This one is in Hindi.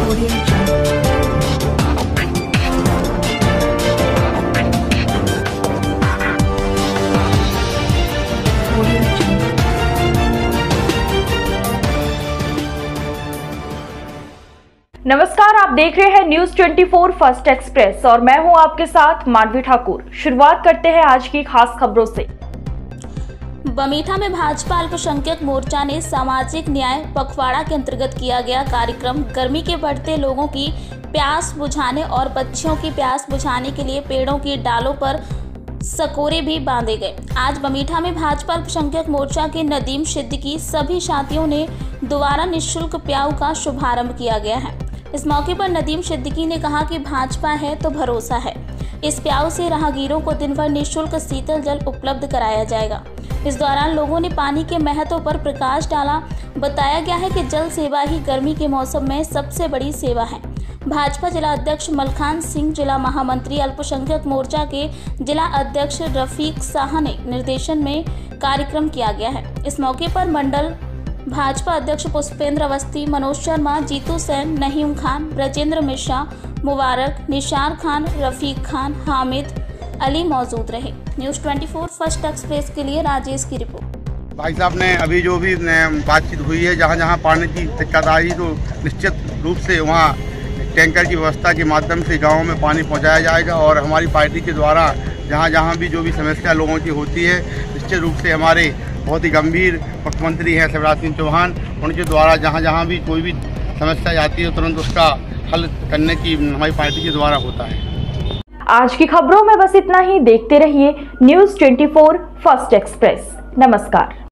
नमस्कार, आप देख रहे हैं न्यूज 24 फर्स्ट एक्सप्रेस और मैं हूं आपके साथ मानवी ठाकुर। शुरुआत करते हैं आज की खास खबरों से। बमीठा में भाजपा अल्पसंख्यक मोर्चा ने सामाजिक न्याय पखवाड़ा के अंतर्गत किया गया कार्यक्रम गर्मी के बढ़ते लोगों की प्यास बुझाने और बच्चियों की प्यास बुझाने के लिए पेड़ों की डालों पर सकोरे भी बांधे गए। आज बमीठा में भाजपा अल्पसंख्यक मोर्चा के नदीम सिद्दीकी सभी साथियों ने दोबारा निःशुल्क प्याऊ का शुभारंभ किया गया है। इस मौके पर नदीम सिद्दीकी ने कहा कि भाजपा है तो भरोसा है। इस प्याऊ से राहगीरों को दिन भर निःशुल्क शीतल जल उपलब्ध कराया जाएगा। इस दौरान लोगों ने पानी के महत्व पर प्रकाश डाला। बताया गया है कि जल सेवा ही गर्मी के मौसम में सबसे बड़ी सेवा है। भाजपा जिला अध्यक्ष मलखान सिंह, जिला महामंत्री अल्पसंख्यक मोर्चा के जिला अध्यक्ष रफीक शाह ने निर्देशन में कार्यक्रम किया गया है। इस मौके पर मंडल भाजपा अध्यक्ष पुष्पेंद्र अवस्थी, मनोज शर्मा, जीतू सेन, नहीम खान, ब्रजेंद्र मिश्रा, मुबारक, निशार खान, रफीक खान, हामिद अली मौजूद रहे। न्यूज 24 फर्स्ट एक्सप्रेस के लिए राजेश की रिपोर्ट। भाई साहब ने अभी जो भी बातचीत हुई है, जहाँ जहाँ पानी की दिक्कत आई तो निश्चित रूप से वहाँ टैंकर की व्यवस्था के माध्यम से गाँव में पानी पहुँचाया जाएगा और हमारी पार्टी के द्वारा जहाँ जहाँ भी जो भी समस्या लोगों की होती है, निश्चित रूप से हमारे बहुत ही गंभीर मुख्यमंत्री हैं शिवराज सिंह चौहान, उनके द्वारा जहाँ जहाँ भी कोई भी समस्या आती है तुरंत उसका हल करने की हमारी पार्टी के द्वारा होता है। आज की खबरों में बस इतना ही। देखते रहिए न्यूज 24 फर्स्ट एक्सप्रेस। नमस्कार।